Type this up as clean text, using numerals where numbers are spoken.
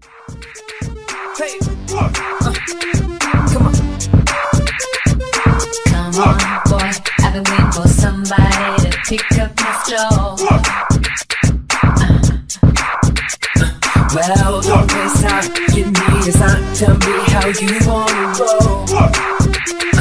Hey, come on. Come on, boy. I've been waiting for somebody to pick up my stroll. Well, don't waste time. Give me a sign. Tell me how you wanna roll.